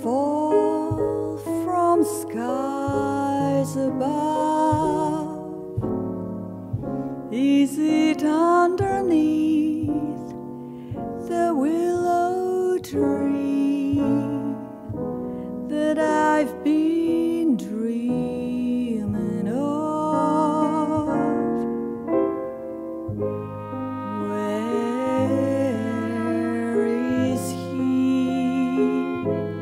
fall from skies above? Is it underneath the willow tree that I've been dreaming of? Where is he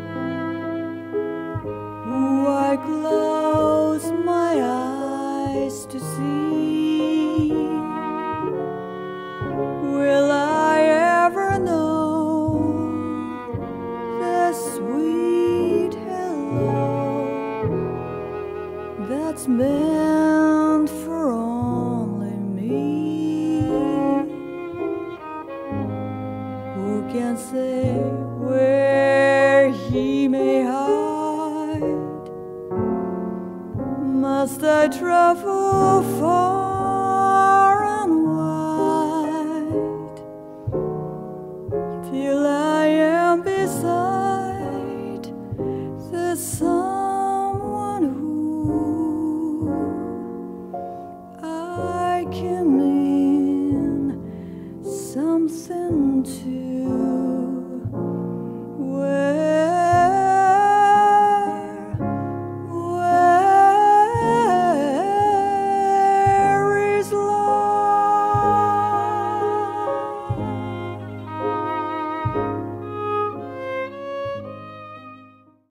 who I close my eyes to see? Will I ever know the sweet hello that's meant for only me? Who can say where he may hide? Must I travel far and wide till I am beside the sun?